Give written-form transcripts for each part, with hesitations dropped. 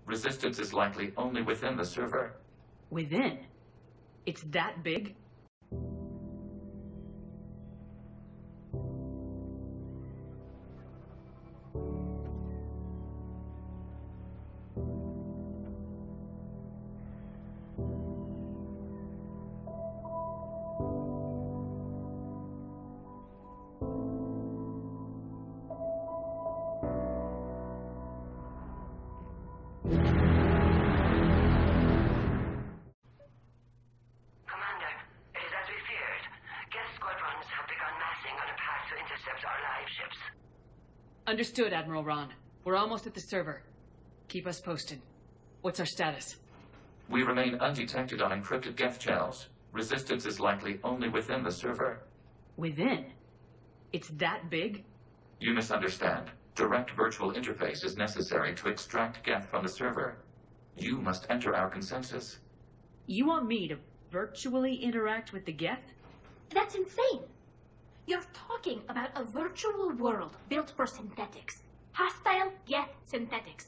Resistance is likely only within the server. Within? It's that big? Understood, Admiral Ron. We're almost at the server. Keep us posted. What's our status? We remain undetected on encrypted Geth channels. Resistance is likely only within the server. Within? It's that big? You misunderstand. Direct virtual interface is necessary to extract Geth from the server. You must enter our consensus. You want me to virtually interact with the Geth? That's insane! You're talking about a virtual world built for synthetics. Hostile Geth synthetics.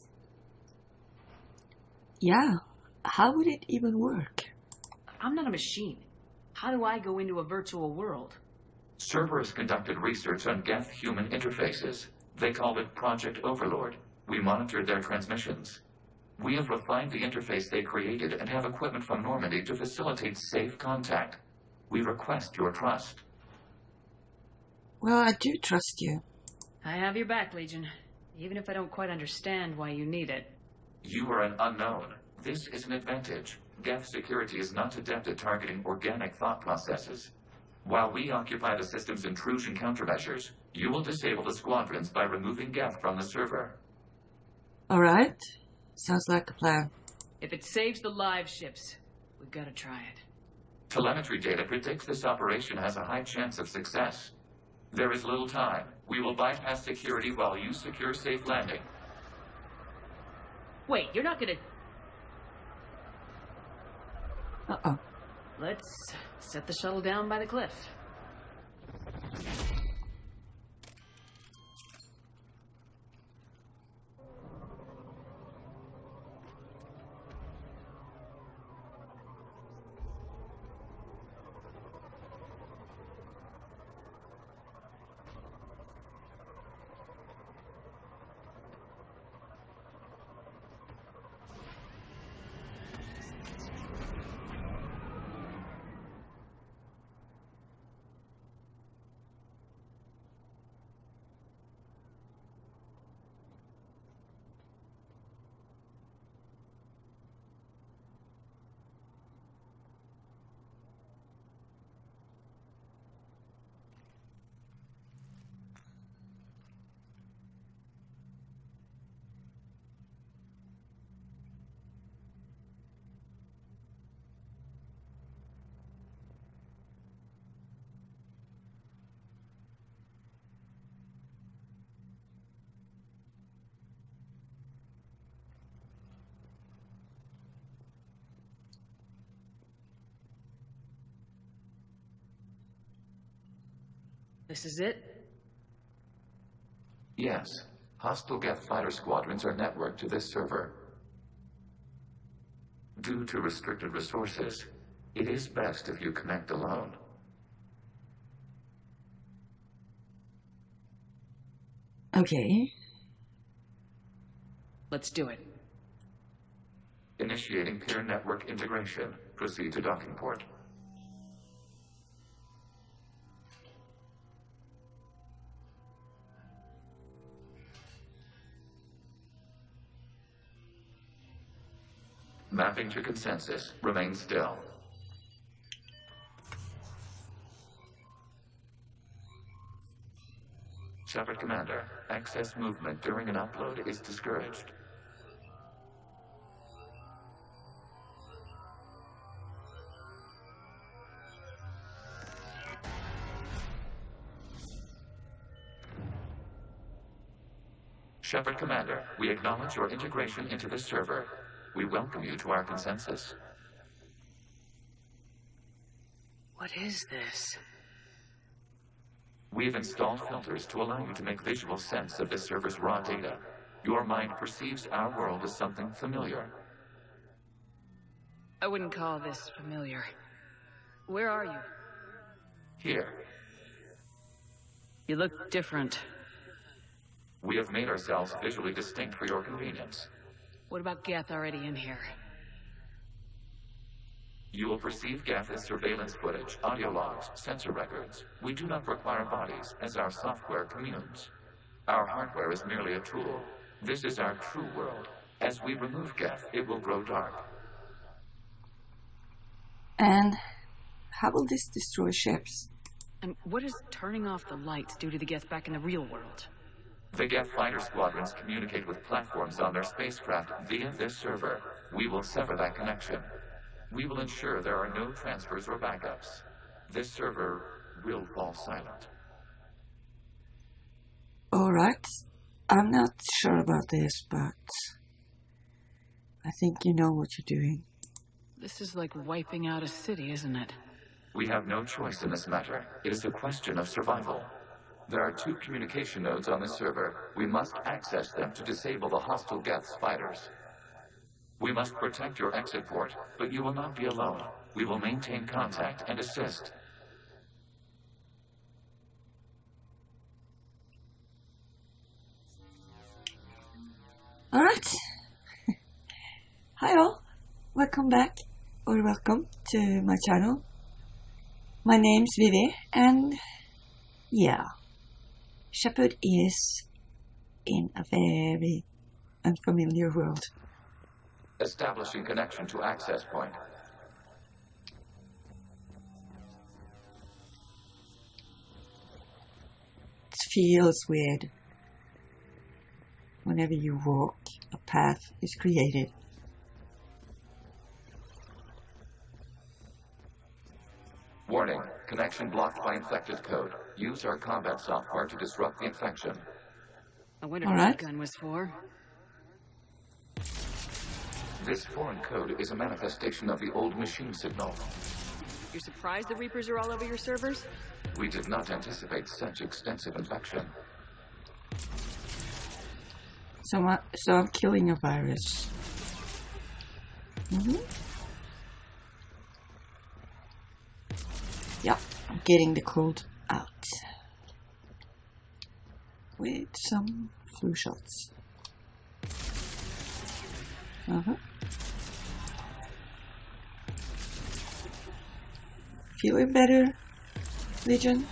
Yeah, how would it even work? I'm not a machine. How do I go into a virtual world? Cerberus conducted research on Geth-human interfaces. They called it Project Overlord. We monitored their transmissions. We have refined the interface they created and have equipment from Normandy to facilitate safe contact. We request your trust. Well, I do trust you. I have your back, Legion. Even if I don't quite understand why you need it. You are an unknown. This is an advantage. Geth security is not adept at targeting organic thought processes. While we occupy the system's intrusion countermeasures, you will disable the squadrons by removing Geth from the server. Alright. Sounds like a plan. If it saves the live ships, we've got to try it. Telemetry data predicts this operation has a high chance of success. There is little time. We will bypass security while you secure safe landing. Wait, you're not gonna... Uh-oh. Let's set the shuttle down by the cliff. This is it? Yes. Hostile Geth fighter squadrons are networked to this server. Due to restricted resources, it is best if you connect alone. Okay. Let's do it. Initiating peer network integration. Proceed to docking port. Mapping to consensus. Remain still. Shepard Commander, excess movement during an upload is discouraged. Shepard Commander, we acknowledge your integration into the server. We welcome you to our consensus. What is this? We've installed filters to allow you to make visual sense of this server's raw data. Your mind perceives our world as something familiar. I wouldn't call this familiar. Where are you? Here, You look different. we have made ourselves visually distinct for your convenience. What about Geth already in here? You will perceive Geth as surveillance footage, audio logs, sensor records. We do not require bodies, as our software communes. Our hardware is merely a tool. This is our true world. As we remove Geth, it will grow dark. And how will this destroy ships? And what does turning off the lights do to the Geth back in the real world? The Geth fighter squadrons communicate with platforms on their spacecraft via this server. We will sever that connection. We will ensure there are no transfers or backups. This server will fall silent. Alright. I'm not sure about this, but I think you know what you're doing. This is like wiping out a city, isn't it? We have no choice in this matter. It is a question of survival. There are 2 communication nodes on the server. We must access them to disable the hostile Geth's fighters. We must protect your exit port, but you will not be alone. We will maintain contact and assist. Alright. Hi all. Welcome back, or welcome to my channel. My name's Vivi, and yeah, Shepard is in a very unfamiliar world. Establishing connection to access point. It feels weird. Whenever you walk, a path is created. Warning, connection blocked by infected code. Use our combat software to disrupt the infection. I wonder All what right. that gun was for. This foreign code is a manifestation of the old machine signal. You're surprised the Reapers are all over your servers? We did not anticipate such extensive infection. So I'm killing a virus. Yeah, I'm getting the code out. With some flu shots. Feeling better, Legion?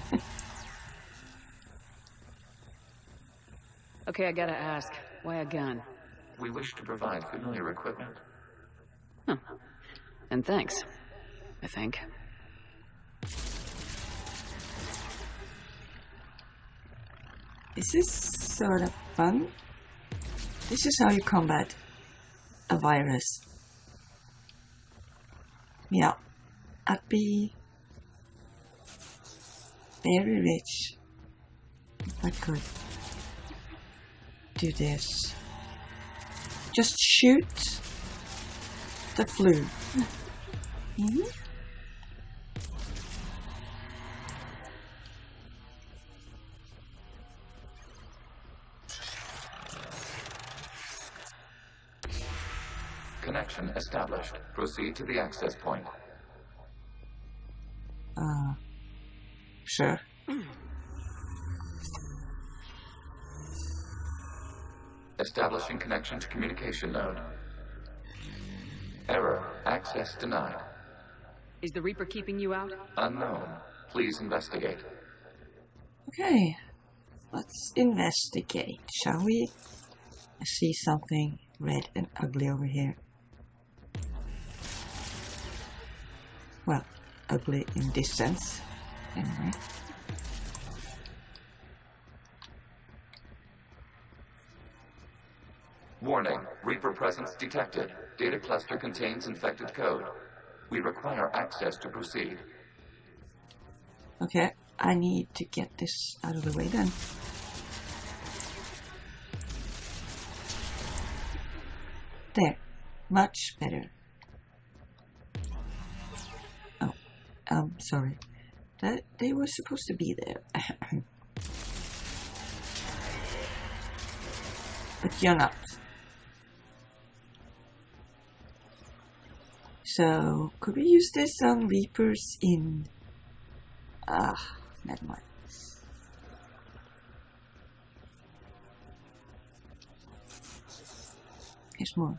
Okay, I gotta ask. Why a gun? We wish to provide familiar equipment. Huh. And thanks. I think. This is sort of fun. This is how you combat a virus. Yeah, I'd be very rich if I could do this. Just shoot the flu. Connection established. Proceed to the access point. Sure. Establishing connection to communication node. Error. Access denied. Is the Reaper keeping you out? Unknown. Please investigate. Okay, let's investigate, shall we? I see something red and ugly over here. Well, ugly in this sense, anyway. Warning. Reaper presence detected. Data cluster contains infected code. We require access to proceed. Okay, I need to get this out of the way then. There, much better. Oh, sorry. They were supposed to be there. but you're not. So, could we use this on Reapers in... never mind. Here's more.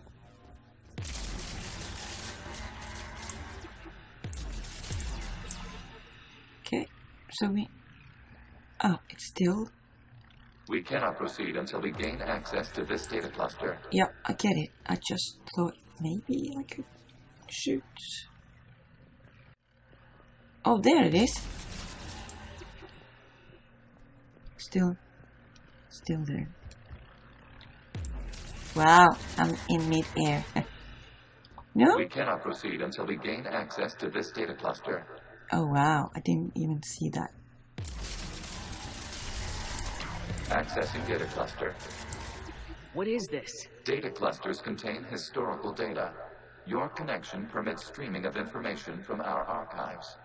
Okay, so we... Oh, it's still... We cannot proceed until we gain access to this data cluster. Yep, I get it. I just thought maybe I could shoot. Oh, there it is. Still there. Wow, I'm in mid-air. No? We cannot proceed until we gain access to this data cluster. Oh wow, I didn't even see that. Accessing data cluster. What is this? Data clusters contain historical data. Your connection permits streaming of information from our archives.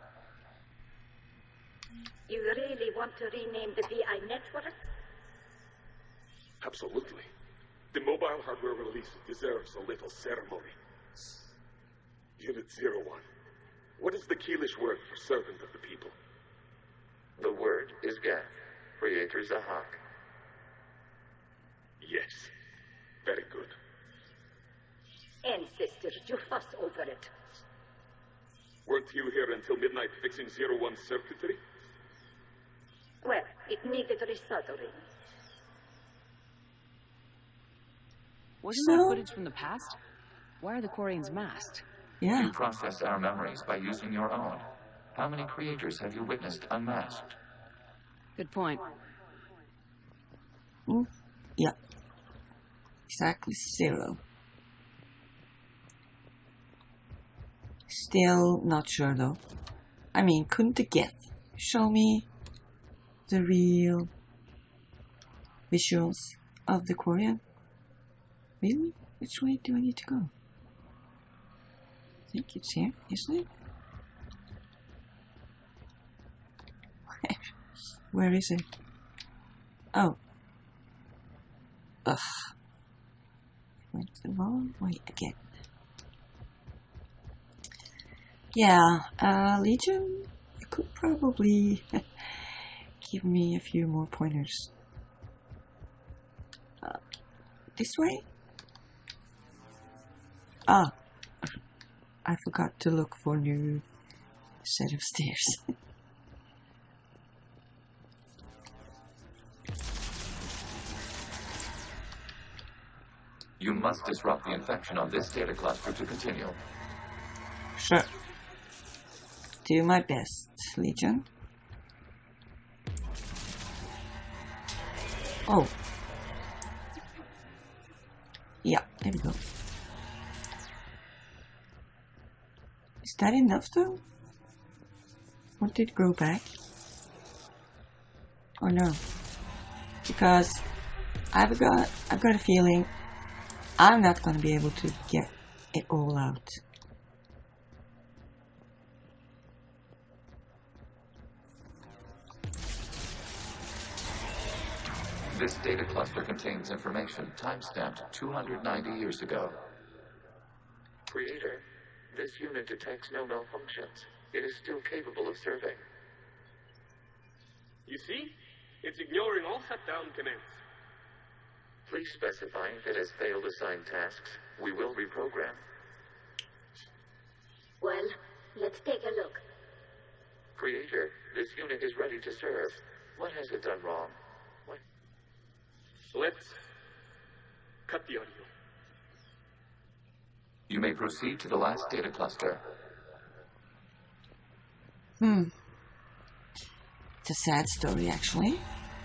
You really want to rename the VI network? Absolutely. The mobile hardware release deserves a little ceremony. Unit 01. What is the Keelish word for servant of the people? The word is Geth, Creator Zahak. Yes. Very good. Ancestors, you fuss over it. Weren't you here until midnight fixing 01's circuitry? Well, it needed resoldering. Wasn't So- that footage from the past? Why are the Quarians masked? Yeah. You process our memories by using your own. How many creators have you witnessed unmasked? Good point. Yeah. Exactly 0. Still not sure though. I mean, couldn't the Geth show me the real visuals of the Quarian? Really? Which way do I need to go? I think it's here, isn't it? Where is it? Oh. Ugh. Went the wrong way again. Yeah, Legion, you could probably give me a few more pointers. This way? Ah, I forgot to look for a new set of stairs. You must disrupt the infection on this data cluster to continue. Sure. Do my best, Legion. Oh. Yeah, there we go. Is that enough though? Won't it grow back? Or no? Because I've got a feeling I'm not gonna be able to get it all out. This data cluster contains information time-stamped 290 years ago. Creator, this unit detects no malfunctions. It is still capable of serving. You see? It's ignoring all shutdown commands. Please specify if it has failed assigned tasks. We will reprogram. Well, let's take a look. Creator, this unit is ready to serve. What has it done wrong? Let's cut the audio. You may proceed to the last data cluster. It's a sad story, actually.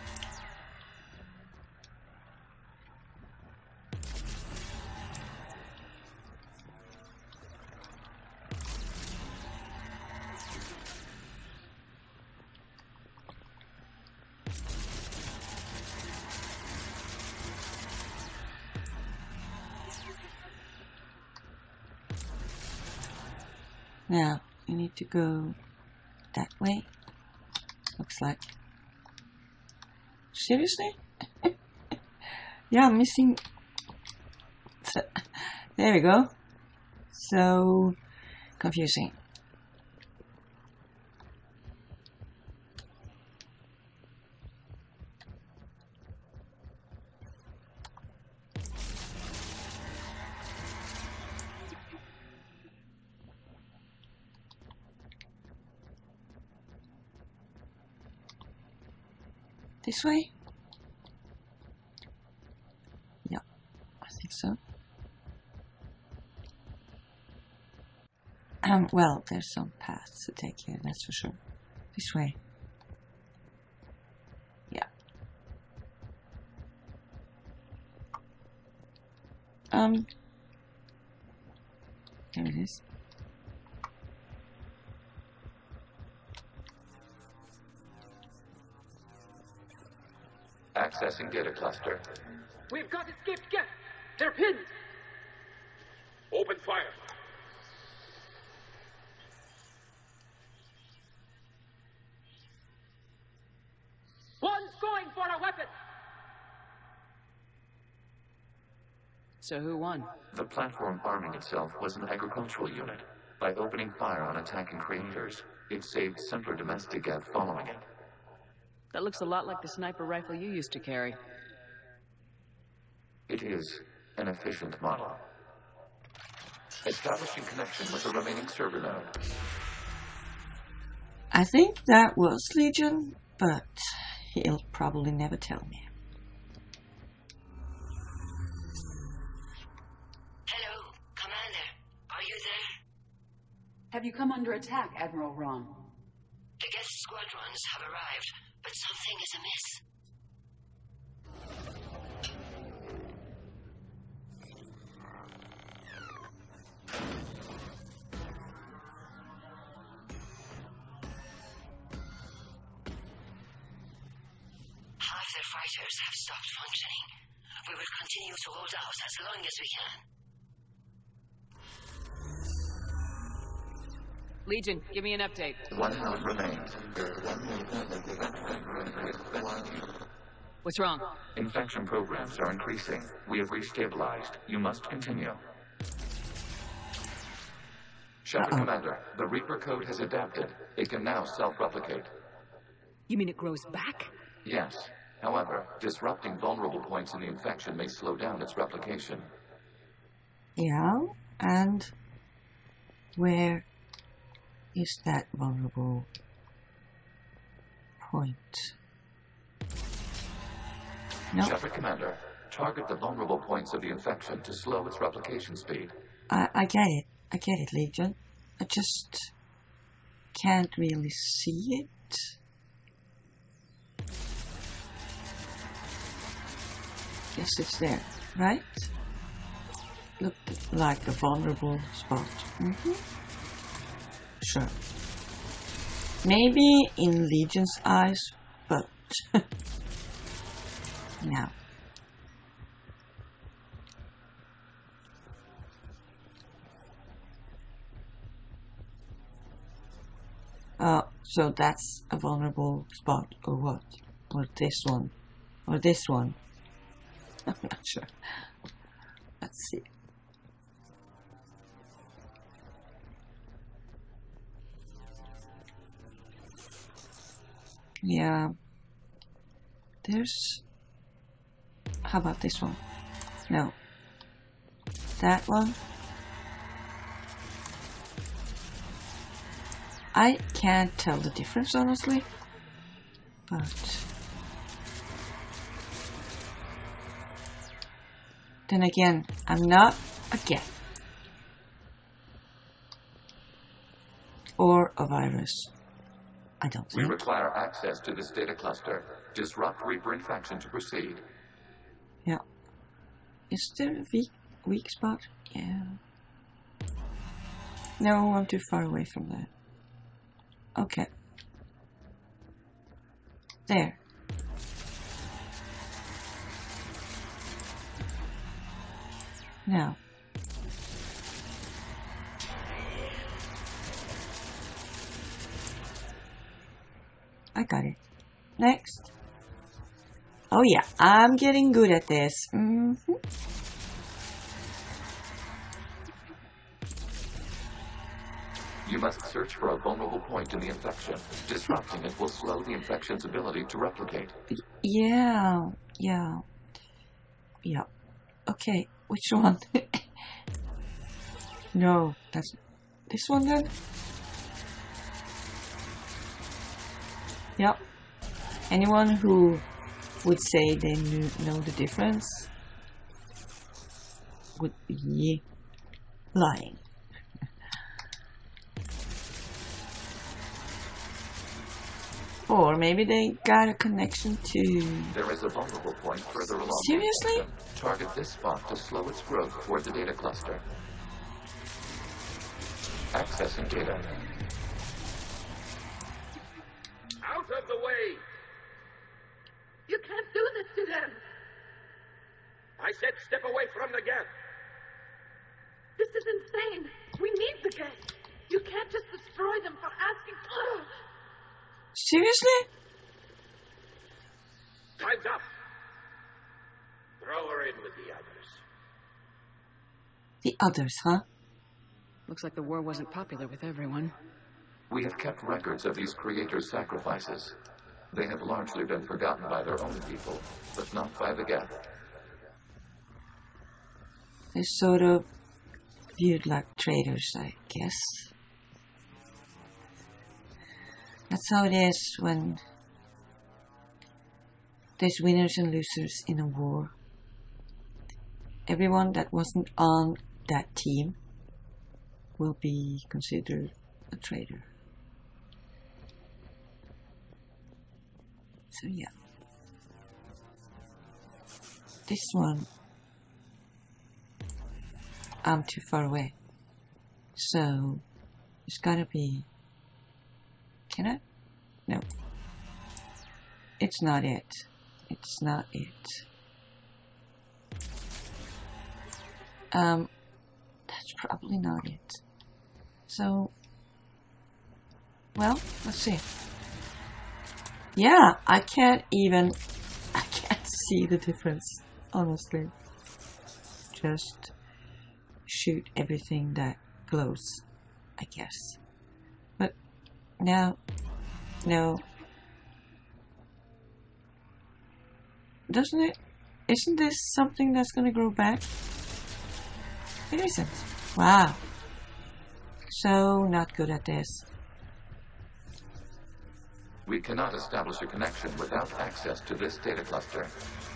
Now, you need to go that way. Looks like. Seriously? Yeah, I'm missing. There we go. So confusing. This way? Yeah, I think so. Well, there's some paths to take here, that's for sure. This way. Yeah. There it is. Accessing data cluster. We've got escaped guests. They're pinned. Open fire. One's going for a weapon. So who won? The platform arming itself was an agricultural unit. By opening fire on attacking creators, it saved simpler domestic Geth following it. That looks a lot like the sniper rifle you used to carry. It is an efficient model. Establishing connection with the remaining server node. I think that was Legion, but he'll probably never tell me. Hello, Commander. Are you there? Have you come under attack, Admiral Ron? The guest squadrons have arrived, but something is amiss. Half their fighters have stopped functioning. We will continue to hold out as long as we can. Legion, give me an update. One node remains. What's wrong? Infection programs are increasing. We have restabilized. You must continue. Shepard Commander, the Reaper code has adapted. It can now self-replicate. You mean it grows back? Yes. However, disrupting vulnerable points in the infection may slow down its replication. Yeah, and where is that vulnerable point? No. Shepard Commander, target the vulnerable points of the infection to slow its replication speed. I get it. I get it, Legion. I just can't really see it. Yes, it's there, right? Look like a vulnerable spot. Sure. Maybe in Legion's eyes, but no. So that's a vulnerable spot, or what? Or this one? Or this one? I'm not sure. Let's see. Yeah. There's... How about this one? No. That one? I can't tell the difference, honestly. But... then again, I'm not a Geth. Or a virus. I don't We think. require access to this data cluster. Disrupt Reaper infection to proceed. Yeah. Is there a weak spot? Yeah. No, I'm too far away from that. Okay. There. Now. I got it. Next. Oh yeah, I'm getting good at this. You must search for a vulnerable point in the infection. Disrupting it will slow the infection's ability to replicate. Yeah. Okay, which one? No, that's this one then? Yep. Anyone who would say they know the difference would be lying. Or maybe they got a connection to... There is a vulnerable point further along. Seriously? The infection. Target this spot to slow its growth toward the data cluster. Accessing data. Out of the way! You can't do this to them! I said step away from the gap! This is insane! We need the gas! You can't just destroy them for asking... Seriously? Time's up! Throw her in with the others. The others, huh? Looks like the war wasn't popular with everyone. We have kept records of these creators' sacrifices. They have largely been forgotten by their own people, but not by the Geth. They're sort of viewed like traitors, I guess. That's how it is when there's winners and losers in a war. Everyone that wasn't on that team will be considered a traitor. So yeah. This one, I'm too far away. So it's gotta be... Can I? No. It's not it. It's not it. That's probably not it. So, well, let's see. Yeah, I can't see the difference, honestly. Just shoot everything that glows, I guess. But now, no. Doesn't it? Isn't this something that's gonna grow back? It isn't. Wow. So not good at this. We cannot establish a connection without access to this data cluster.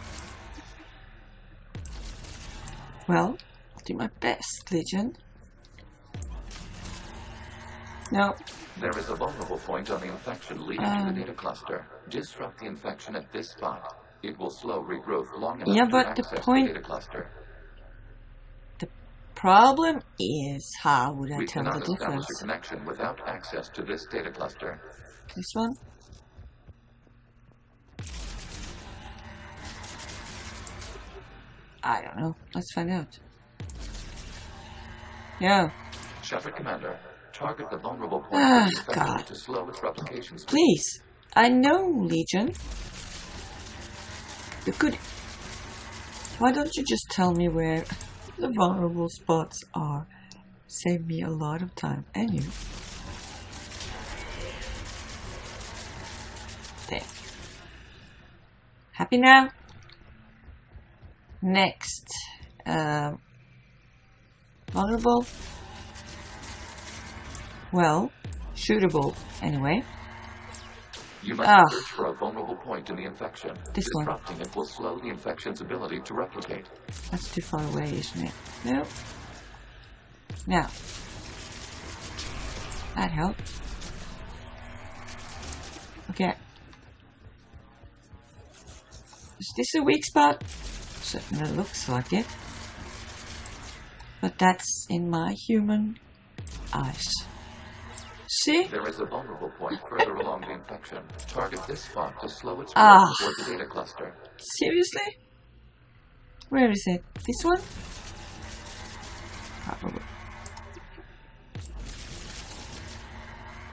Well, I'll do my best, Legion. No. There is a vulnerable point on the infection leading to the data cluster. Disrupt the infection at this spot. It will slow regrowth long enough to access the data cluster. The problem is, how would I tell the We cannot establish difference? a connection without access to this data cluster. This one? I don't know. Let's find out. Yeah. Shepard Commander, target the vulnerable point of the infection God. to slow its replication speed. Please. I know, Legion. You could... Why don't you just tell me where the vulnerable spots are? Save me a lot of time. And you. There. Happy now? Next. Vulnerable? Well, shootable anyway. You must search for a vulnerable point in the infection. This one. Disrupting it will slow the infection's ability to replicate. That's too far away, isn't it? No. Now. That helps. Okay. Is this a weak spot? Certainly looks like it. But that's in my human eyes. See? There is a vulnerable point further along the infection. Target this spot to slow its growth toward the data cluster. Seriously? Where is it? This one? Probably.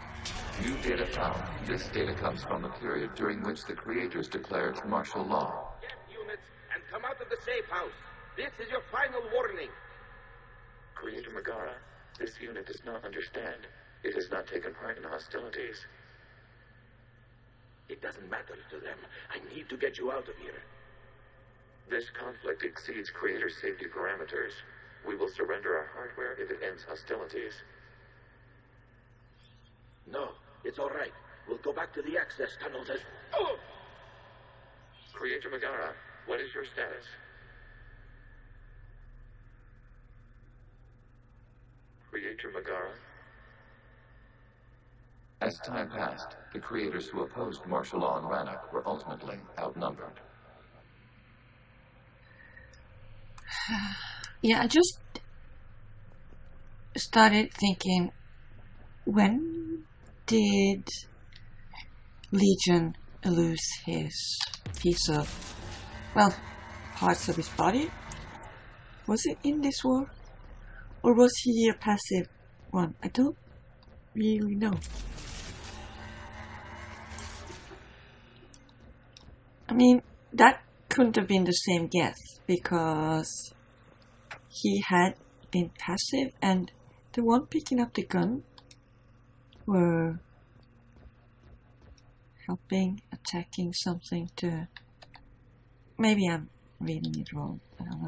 New data found. This data comes from the period during which the creators declared martial law. This is your final warning. Creator Megara, this unit does not understand. It has not taken part in hostilities. It doesn't matter to them. I need to get you out of here. This conflict exceeds Creator's safety parameters. We will surrender our hardware if it ends hostilities. No, it's all right. We'll go back to the access tunnels as... Oh! Creator Megara, what is your status? Creator Megara? As time passed, the creators who opposed martial law in Rannoch were ultimately outnumbered. Yeah, I just started thinking, when did Legion lose his piece of, well, parts of his body? Was it in this war? Or was he a passive one? I don't really know. I mean, that couldn't have been the same Geth, because he had been passive and the one picking up the gun were helping, attacking something to... Maybe I'm reading it wrong, I don't know.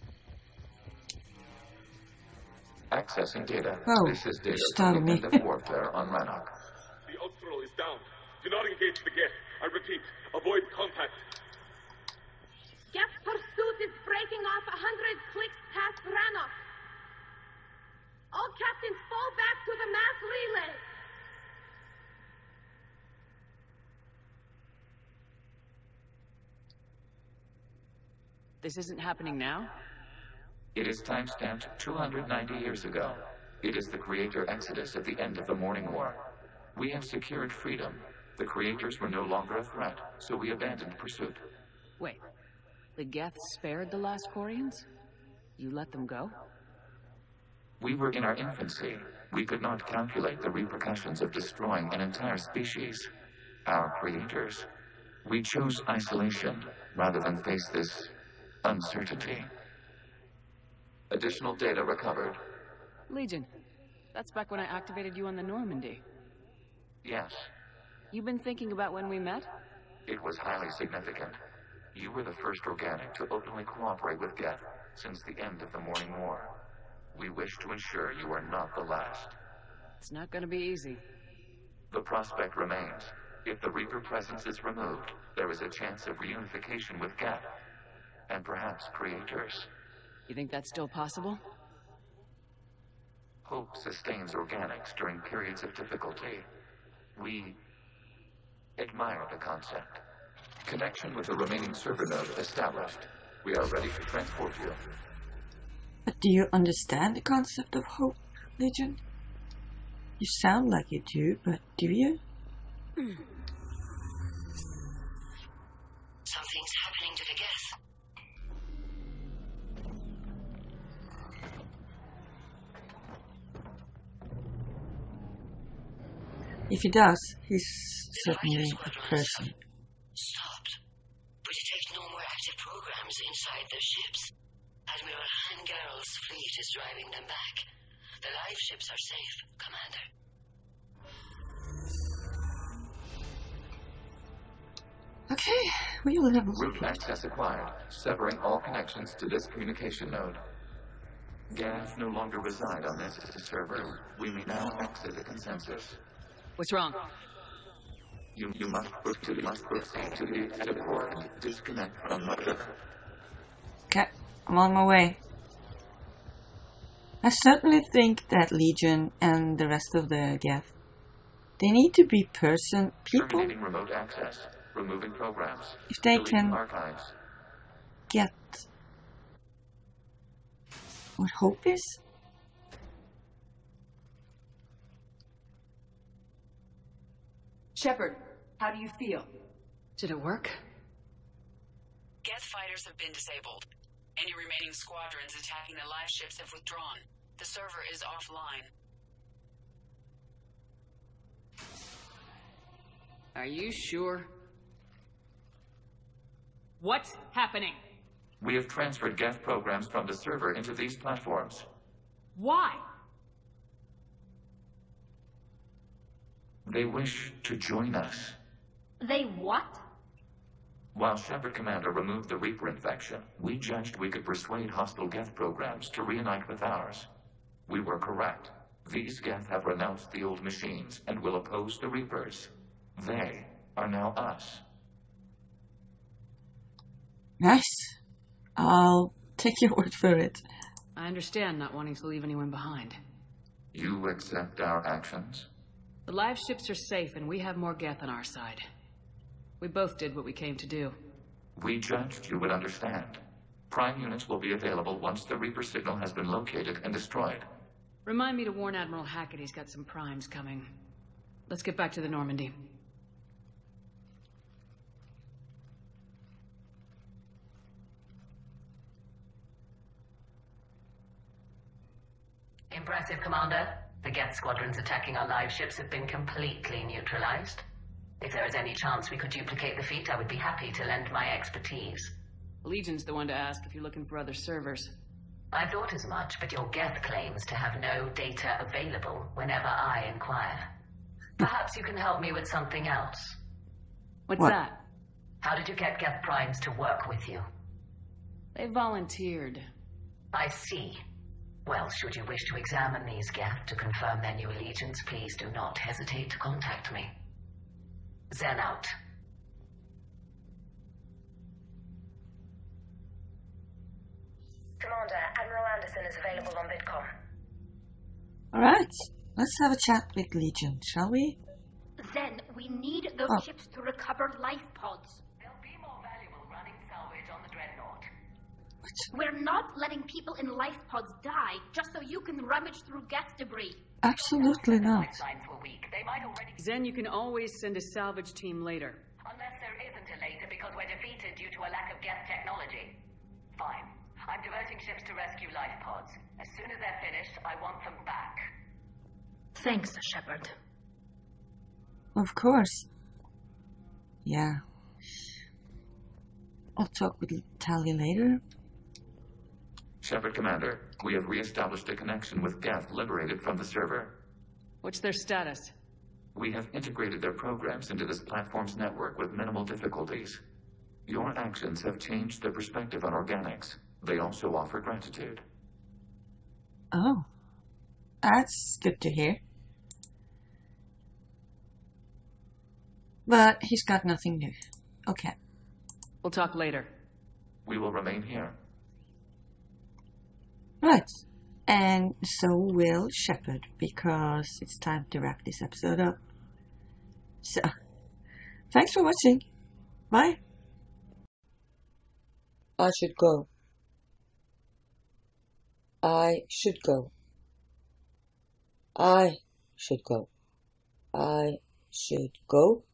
Accessing data. Oh, This is data started from the me. end of warfare on Rannoch. The Ultral is down. Do not engage the Geth. I repeat, avoid contact. Geth pursuit is breaking off 100 clicks past Rannoch. All captains fall back to the mass relay. This isn't happening now? It is timestamped 290 years ago. It is the Creator Exodus at the end of the Morning War. We have secured freedom. The Creators were no longer a threat, so we abandoned pursuit. Wait, the Geth spared the last Quarians? You let them go? We were in our infancy. We could not calculate the repercussions of destroying an entire species. Our creators. We chose isolation rather than face this uncertainty. Additional data recovered. Legion. That's back when I activated you on the Normandy. Yes, You've been thinking about when we met? it was highly significant. You were the first organic to openly cooperate with Geth since the end of the Morning War. We wish to ensure you are not the last. It's not gonna be easy. The prospect remains. If the Reaper presence is removed, there is a chance of reunification with Geth, and perhaps creators. You think that's still possible? Hope sustains organics during periods of difficulty. We admire the concept. Connection with the remaining server node established. We are ready to transport you. But do you understand the concept of hope, Legion? You sound like you do, but do you? Something's happening to the Geth. If he does, he's certainly a person. Stopped. But it takes no more active programs inside their ships. Admiral Hangarl's fleet is driving them back. The live ships are safe, Commander. Okay, we will have a Root access acquired, severing all connections to this communication node. Geth no longer reside on this server. We may now exit the consensus. What's wrong? You must proceed to the exit port. Disconnect from mother. Okay, I'm on my way. I certainly think that Legion and the rest of the Geth, they need to be people. Terminating remote access. Removing programs. If they Deleting can archives. get what hope is. Shepard, how do you feel? Did it work? Geth fighters have been disabled. Any remaining squadrons attacking the live ships have withdrawn. The server is offline. Are you sure? What's happening? We have transferred Geth programs from the server into these platforms. Why? They wish to join us. They what? While Shepard Commander removed the Reaper infection, we judged we could persuade hostile Geth programs to reunite with ours. We were correct. These Geth have renounced the old machines and will oppose the Reapers. They are now us. Nice. I'll take your word for it. I understand not wanting to leave anyone behind. You accept our actions? The live ships are safe and we have more Geth on our side. We both did what we came to do. We judged you would understand. Prime units will be available once the Reaper signal has been located and destroyed. Remind me to warn Admiral Hackett he's got some primes coming. Let's get back to the Normandy. Impressive, Commander. The Geth squadrons attacking our live ships have been completely neutralized. If there is any chance we could duplicate the feat, I would be happy to lend my expertise. Legion's the one to ask if you're looking for other servers. I thought as much, but your Geth claims to have no data available whenever I inquire. Perhaps you can help me with something else. What's that? How did you get Geth primes to work with you? They volunteered. I see. Well, should you wish to examine these Geth to confirm their new allegiance, please do not hesitate to contact me. Zen out. Commander, Admiral Anderson is available on VidCom. Alright, let's have a chat with Legion, shall we? Then we need those ships to recover life pods. They'll be more valuable running salvage on the Dreadnought. We're not letting people in life pods die just so you can rummage through Geth debris. Absolutely not. Signs were weak. They might already... Zen, you can always send a salvage team later. Unless there isn't a later because we're defeated due to a lack of Geth technology. Fine. I'm diverting ships to rescue life pods. As soon as they're finished, I want them back. Thanks, Shepard. Of course. Yeah. I'll talk with Talia later. Shepard Commander, we have re-established a connection with Geth liberated from the server. What's their status? We have integrated their programs into this platform's network with minimal difficulties. Your actions have changed their perspective on organics. They also offer gratitude. Oh. That's good to hear. But he's got nothing new. Okay. We'll talk later. We will remain here. Right. And so will Shepard, because it's time to wrap this episode up. So, thanks for watching. Bye. I should go. I should go. I should go. I should go.